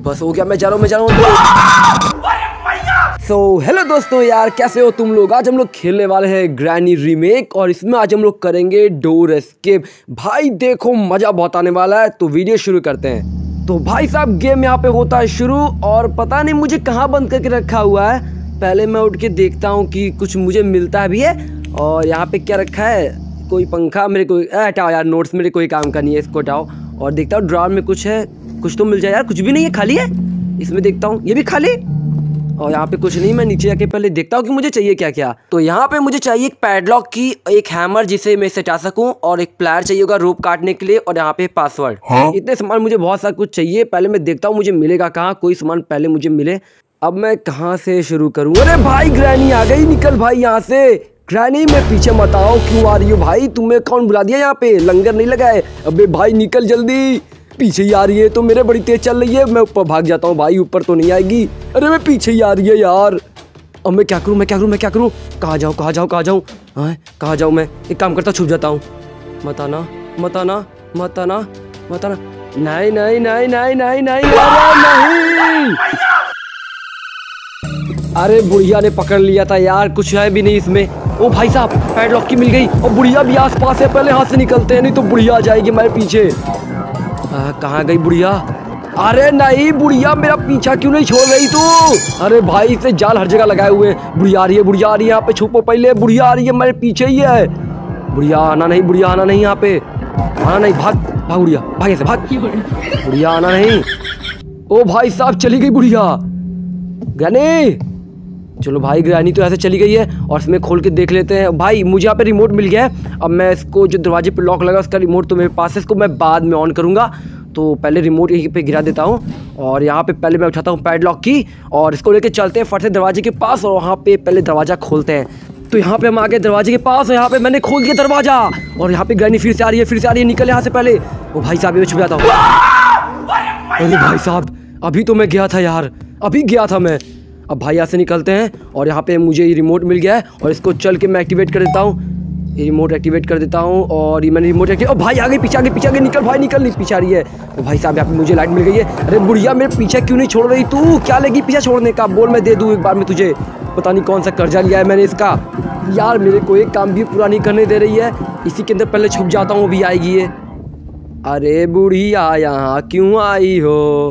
बस हो गया, मैं जा रहा हूँ। सो हेलो दोस्तों यार, कैसे हो तुम लोग। आज हम लोग खेलने वाले हैं ग्रैनी रीमेक और इसमें आज हम लोग करेंगे डोर एस्केप। भाई देखो मज़ा बहुत आने वाला है, तो वीडियो शुरू करते हैं। तो भाई साहब गेम यहाँ पे होता है शुरू और पता नहीं मुझे कहाँ बंद करके रखा हुआ है। पहले मैं उठ के देखता हूँ कि कुछ मुझे मिलता भी है। और यहाँ पे क्या रखा है, कोई पंखा मेरे को हटाओ यार, नोट्स मेरे कोई काम का नहीं है, इसको हटाओ। और देखता हूँ ड्रॉर में कुछ है, कुछ तो मिल जाए यार। कुछ भी नहीं है, खाली है। इसमें देखता हूँ, ये भी खाली। और यहाँ पे कुछ नहीं, मैं नीचे जाके पहले देखता हूँ कि मुझे चाहिए क्या क्या। तो यहाँ पे मुझे चाहिए एक पैडलॉक की, एक हैमर जिसे मैं सटा सकूँ, और एक प्लायर चाहिए होगा रोप काटने के लिए, और यहाँ पे पासवर्ड। इतने सामान मुझे बहुत सारा कुछ चाहिए। पहले मैं देखता हूँ मुझे मिलेगा कहाँ, कोई सामान पहले मुझे मिले। अब मैं कहाँ से शुरू करूँ। अरे भाई ग्रैनी आ गई, निकल भाई यहाँ से। ग्रैनी मैं पीछे मत आओ, क्यों आ रही हो भाई, तुम्हें कौन बुला दिया यहाँ पे, लंगर नहीं लगाए। अबे भाई निकल जल्दी, पीछे ही आ रही है तो मेरे बड़ी तेज चल रही है। मैं ऊपर भाग जाता हूँ भाई, ऊपर तो नहीं आएगी। अरे मैं पीछे ही आ रही है यार। अब मैं क्या करूँ, मैं क्या करूँ, मैं क्या करूँ, कहाँ जाऊँ कहाँ जाऊँ कहाँ जाऊँ, हाँ कहाँ जाऊँ। मैं एक काम करता, छुप जाता हूँ। मत आना मत आना मत आना मत आना। नहीं नहीं नहीं नहीं नहीं नहीं नहीं। अरे बुढ़िया ने पकड़ लिया था यार, कुछ है भी नहीं इसमें। ओ भाई साहब पैडलॉक की मिल गई, और बुढ़िया भी आस पास है। पहले हाथ से निकलते हैं, नहीं तो बुढ़िया आ जाएगी मेरे पीछे। कहाँ गई बुढ़िया। अरे नहीं बुढ़िया मेरा पीछा क्यों नहीं छोड़ रही तू। अरे भाई इसे जाल हर जगह लगाए हुए। बुढ़िया आ रही है, बुढ़िया आ रही है, यहाँ पे छुपो पहले। बुढ़िया आ रही है, मेरे पीछे ही है। बुढ़िया आना नहीं, बुढ़िया आना नहीं, यहाँ पे आना नहीं। भाग भाग बुढ़िया, भाग ऐसे भाग। बुढ़िया आना नहीं। ओ भाई साहब चली गई बुढ़िया। ग्रैनी चलो भाई, ग्रैनी तो ऐसे चली गई है। और इसमें खोल के देख लेते हैं। भाई मुझे यहाँ पे रिमोट मिल गया है। अब मैं इसको, जो दरवाजे पे लॉक लगा उसका रिमोट तो मेरे पास है, इसको मैं बाद में ऑन करूँगा। तो पहले रिमोट यहीं पे गिरा देता हूँ। और यहाँ पे पहले मैं उठाता हूँ पैडलॉक की, और इसको लेके चलते हैं फट से दरवाजे के पास, और वहाँ पे पहले दरवाज़ा खोलते हैं। तो यहाँ पे हम आ गए दरवाजे के पास, और यहाँ पे मैंने खोल दिया दरवाज़ा। और यहाँ पे ग्रैनी फिर से आ रही है, फिर से आ रही है। निकल यहाँ से पहले। ओ भाई साहब ये छुप जाता हूँ। अरे भाई साहब अभी तो मैं गया था यार, अभी गया था मैं। अब भाई यहाँ से निकलते हैं, और यहाँ पे मुझे ये रिमोट मिल गया है, और इसको चल के मैं एक्टिवेट कर देता हूँ। ये रिमोट एक्टिवेट कर देता हूँ, और ये मैंने रिमोट एक्टिवेट। भाई आगे पीछे आगे पीछे आगे, निकल भाई निकल, नहीं पीछे आ रही है। तो भाई साहब यहाँ पे मुझे लाइट मिल गई है। अरे बुढ़िया मेरे पीछे क्यों नहीं छोड़ रही तू, क्या लगी पीछे छोड़ने का, बोल मैं दे दूँ एक बार में तुझे। पता नहीं कौन सा कर्जा लिया है मैंने इसका यार, मेरे को एक काम भी पूरा नहीं करने दे रही है। इसी के अंदर पहले छुप जाता हूँ, अभी आएगी ये। अरे बुढ़िया यहाँ क्यों आई हो।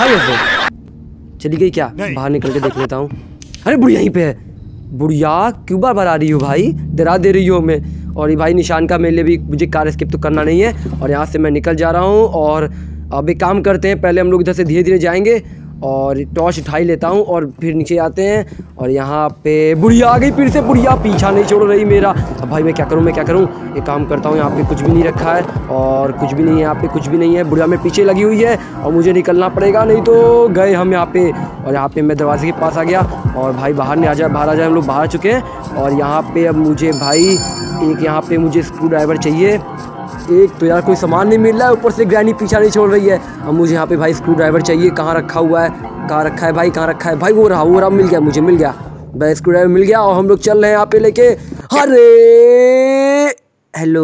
चली गई क्या, बाहर निकल के देख लेता हूँ। अरे बुढ़िया यहीं पे है। बुढ़िया क्यों बार बार आ रही हो भाई, डरा दे रही हो हमें। और ये भाई निशान का मेरे लिए भी, मुझे कार एस्केप तो करना नहीं है। और यहाँ से मैं निकल जा रहा हूँ। और अब एक काम करते हैं, पहले हम लोग इधर से धीरे धीरे जाएंगे, और टॉर्च उठा ही लेता हूँ, और फिर नीचे आते हैं। और यहाँ पे बुढ़िया आ गई फिर से, बुढ़िया पीछा नहीं छोड़ रही मेरा। अब भाई मैं क्या करूँ, मैं क्या करूँ। एक काम करता हूँ, यहाँ पे कुछ भी नहीं रखा है, और कुछ भी नहीं है यहाँ पे, कुछ भी नहीं है। बुढ़िया मेरे पीछे लगी हुई है, और मुझे निकलना पड़ेगा, नहीं तो गए हम यहाँ पे। और यहाँ पे मैं दरवाजे के पास आ गया, और भाई बाहर नहीं आ जाए, बाहर आ जाए, हम लोग बाहर चुके हैं। और यहाँ पे अब मुझे भाई एक, यहाँ पे मुझे स्क्रू ड्राइवर चाहिए। एक तो यार कोई सामान नहीं मिल रहा है, ऊपर से ग्रैनी पीछा नहीं छोड़ रही है। अब मुझे यहाँ पे भाई स्क्रू ड्राइवर चाहिए। कहाँ रखा हुआ है, कहाँ रखा है भाई, कहाँ रखा है भाई। वो रहा मिल गया, मुझे मिल गया भाई, स्क्रू ड्राइवर मिल गया। और हम लोग चल रहे हैं यहाँ पे लेके। अरे हेलो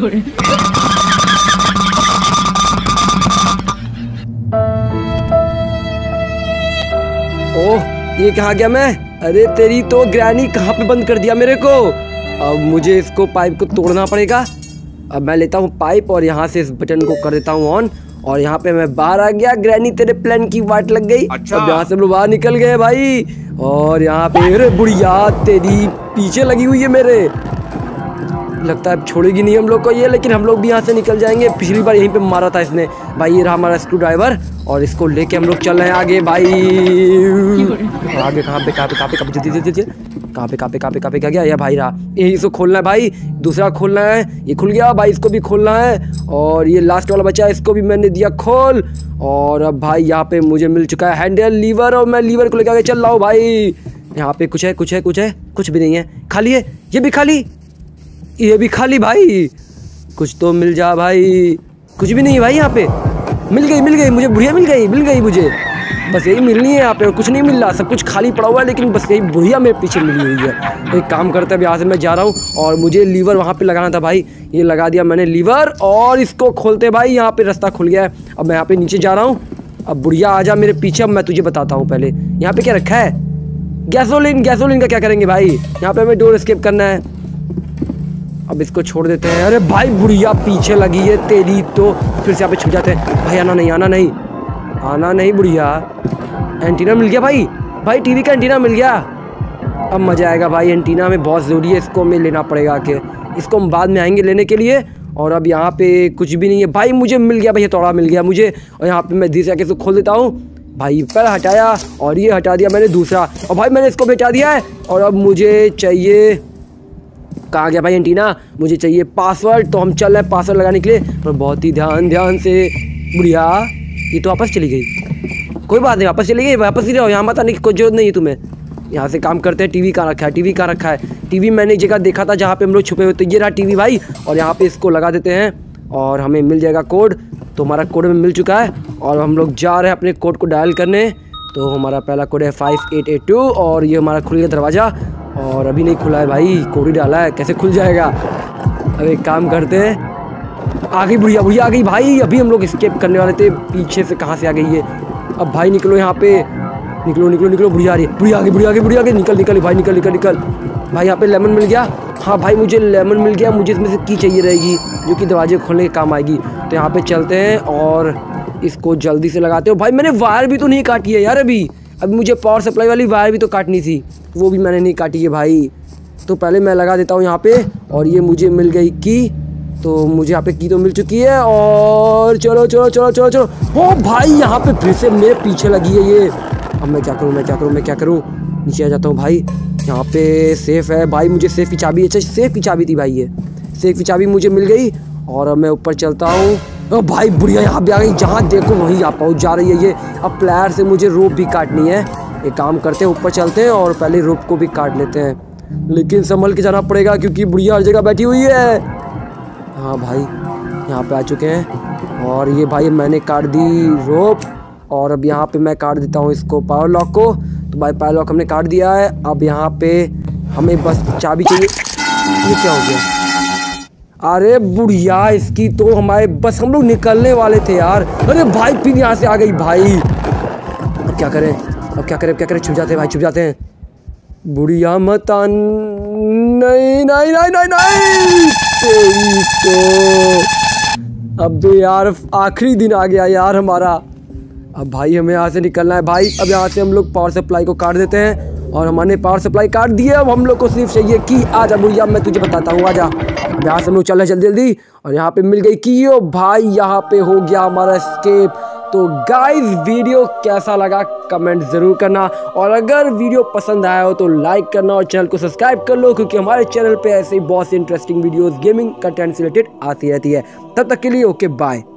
ओह ये कहाँ गया मैं। अरे तेरी तो ग्रैनी कहाँ पे बंद कर दिया मेरे को। अब मुझे इसको पाइप को तोड़ना पड़ेगा। अब मैं लेता हूँ पाइप, और यहाँ से इस बटन को कर देता हूँ ऑन, और यहाँ पे मैं बाहर आ गया। ग्रैनी तेरे प्लान की वाट लग गई। अच्छा। अब यहाँ से हम लोग बाहर निकल गए भाई। और यहाँ पे अरे बुढ़िया तेरी पीछे लगी हुई है मेरे, लगता है छोड़ेगी नहीं हम लोग को ये। लेकिन हम लोग भी यहाँ से निकल जाएंगे, पिछली बार यहीं पे मारा था इसने भाई। ये रहा हमारा स्क्रू ड्राइवर, और इसको लेके हम लोग चल रहे हैं आगे भाई। आगे कहाँ पे कहाँ पे कहाँ पे कहाँ पे जल्दी कहाँ पे कहाँ पे कहाँ पे कहाँ पे क्या गया ये भाई रहा। यही इसको खोलना है भाई, दूसरा खोलना है। ये खुल गया भाई, इसको भी खोलना है। और ये लास्ट वाला बचा है, इसको भी मैंने दिया खोल। और अब भाई यहाँ पे मुझे मिल चुका है हैंडल, लीवर, और मैं लीवर को लेकर आगे चल रहा हूँ भाई। यहाँ पे कुछ है कुछ है कुछ है, कुछ भी नहीं है, खाली है। ये भी खाली, ये भी खाली भाई। कुछ तो मिल जा भाई, कुछ भी नहीं है भाई यहाँ पे। मिल गई मुझे, बुढ़िया मिल गई मुझे। बस यही मिलनी है यहाँ पे, और कुछ नहीं मिल रहा, सब कुछ खाली पड़ा हुआ है। लेकिन बस यही बुढ़िया मेरे पीछे मिली हुई है। एक काम करते हैं, यहाँ से मैं जा रहा हूँ, और मुझे लीवर वहाँ पे लगाना था भाई। ये लगा दिया मैंने लीवर, और इसको खोलते भाई। यहाँ पे रास्ता खुल गया है। अब मैं यहाँ पे नीचे जा रहा हूँ। अब बुढ़िया आजा मेरे पीछे। अब मैं तुझे बताता हूँ पहले यहाँ पे क्या रखा है। गैसोलीन। गैसोलीन का क्या करेंगे भाई, यहाँ पे हमें डोर एस्केप करना है। अब इसको छोड़ देते हैं। अरे भाई बुढ़िया पीछे लगी है तेरी तो। फिर से यहाँ पे छुप जाते हैं भाई। आना नहीं, आना नहीं, आना नहीं बुढ़िया। एंटीना मिल गया भाई। भाई टीवी का एंटीना मिल गया। अब मज़ा आएगा भाई। एंटीना हमें बहुत ज़रूरी है, इसको हमें लेना पड़ेगा आके। इसको हम बाद में आएंगे लेने के लिए। और अब यहाँ पे कुछ भी नहीं है भाई। मुझे मिल गया भाई, हथौड़ा मिल गया मुझे। और यहाँ पे मैं धीरे से आके इसको खोल देता हूँ भाई। पहले हटाया और ये हटा दिया मैंने दूसरा। और भाई मैंने इसको भी हटा दिया है। और अब मुझे चाहिए, कहाँ गया भाई एंटीना, मुझे चाहिए पासवर्ड। तो हम चल रहे हैं पासवर्ड लगाने के लिए, पर बहुत ही ध्यान से। बुढ़िया ये तो वापस चली गई। कोई बात नहीं, वापस चली गई, वापस ही रहो। यहाँ मत आने की कोई जरूरत नहीं है तुम्हें। यहाँ से काम करते हैं। टीवी कहाँ रखा है, टीवी कहाँ रखा है। टीवी मैंने एक जगह देखा था जहाँ पे हम लोग छुपे हुए थे। ये रहा टीवी भाई। और यहाँ पे इसको लगा देते हैं और हमें मिल जाएगा कोड। तो हमारा कोड में मिल चुका है और हम लोग जा रहे हैं अपने कोड को डायल करने। तो हमारा पहला कोड है 5882 और ये हमारा खुल गया दरवाज़ा। और अभी नहीं खुला है भाई, कोड ही डाला है, कैसे खुल जाएगा। अब एक काम करते हैं। आ गई बुढ़िया, बुढ़िया आ गई भाई। अभी हम लोग एस्केप करने वाले थे, पीछे से कहाँ से आ गई ये। अब भाई निकलो यहाँ पे, निकलो निकलो निकलो। बुढ़िया आ रही है, बुढ़िया आ गई, बुढ़िया आ गई, बुढ़िया आ गई। निकल निकल भाई, निकल निकल निकल। भाई यहाँ पे लेमन मिल गया। हाँ भाई मुझे लेमन मिल गया। मुझे इसमें से की चाहिए रहेगी जो कि दरवाजे खोलने के काम आएगी। तो यहाँ पे चलते हैं और इसको जल्दी से लगाते हो। भाई मैंने वायर भी तो नहीं काटी है यार। अभी मुझे पावर सप्लाई वाली वायर भी तो काटनी थी, वो भी मैंने नहीं काटी है भाई। तो पहले मैं लगा देता हूँ यहाँ पे। और ये मुझे मिल गई की। तो मुझे यहाँ पे की तो मिल चुकी है। और चलो चलो चलो चलो चलो। ओ भाई यहाँ पे फिर से मेरे पीछे लगी है ये। अब मैं क्या करूँ, मैं क्या करूँ, मैं क्या करूँ। नीचे आ जाता हूँ भाई। यहाँ पे सेफ़ है भाई, मुझे सेफ़ की चाबी, अच्छा सेफ़ की चाबी थी भाई ये। सेफ़ की चाबी मुझे मिल गई। और अब मैं ऊपर चलता हूँ। ओ भाई बुढ़िया यहाँ पे आ गई, जहाँ देखो वहीं आ पहुँच जा रही है ये। अब प्लेयर से मुझे रोप भी काटनी है। एक काम करते हैं, ऊपर चलते हैं और पहले रोप को भी काट लेते हैं। लेकिन संभल के जाना पड़ेगा क्योंकि बुढ़िया हर जगह बैठी हुई है। हाँ भाई यहाँ पे आ चुके हैं। और ये भाई मैंने काट दी रोप। और अब यहाँ पे मैं काट देता हूँ इसको, पावर लॉक को। तो भाई पावर लॉक हमने काट दिया है। अब यहाँ पे हमें बस चाबी चाहिए। ये क्या हो गया। अरे बुढ़िया इसकी तो हमारे बस हम लोग निकलने वाले थे यार। अरे भाई फिर यहाँ से आ गई भाई। अब क्या करें, अब क्या करें, अब क्या करें। छुप जाते हैं भाई, छुप जाते हैं। बुढ़िया मत आन। नहीं नहीं नहीं नहीं नहीं। तेरी तो अब तो यार आखिरी दिन आ गया यार हमारा। अब भाई हमें यहाँ से निकलना है भाई। अब यहाँ से हम लोग पावर सप्लाई को काट देते हैं। और हमने पावर सप्लाई काट दी है। अब हम लोग को सिर्फ चाहिए की। आजा बुढ़िया मैं तुझे बताता हूँ, आजा। अब यहाँ से हम लोग चल रहे जल्दी जल्दी। और यहाँ पे मिल गई की। ओ भाई यहाँ पे हो गया हमारा एस्केप। तो गाइस वीडियो कैसा लगा कमेंट ज़रूर करना। और अगर वीडियो पसंद आया हो तो लाइक करना और चैनल को सब्सक्राइब कर लो, क्योंकि हमारे चैनल पे ऐसे ही बहुत सी इंटरेस्टिंग वीडियोस गेमिंग कंटेंट से रिलेटेड आती रहती है। तब तक के लिए ओके बाय।